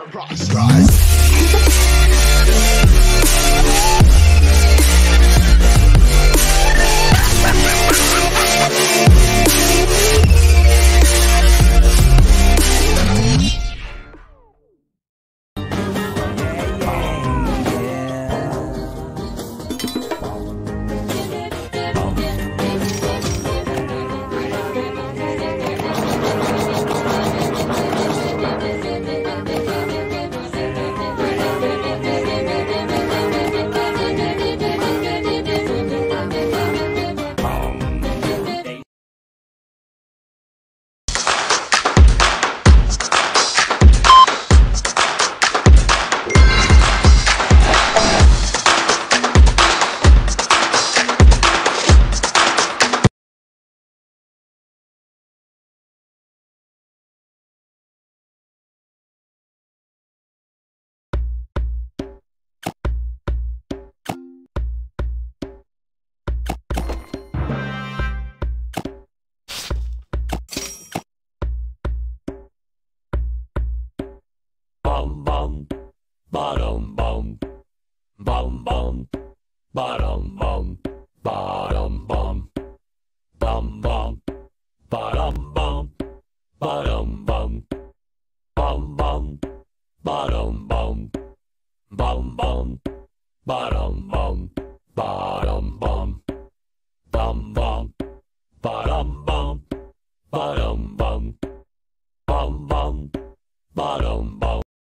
Bum bum, bottom bum, bum bum, bottom bum, bottom bum, bum bum, bottom bum, bottom bum, bum bum, bottom bum, bum bum, bottom bum.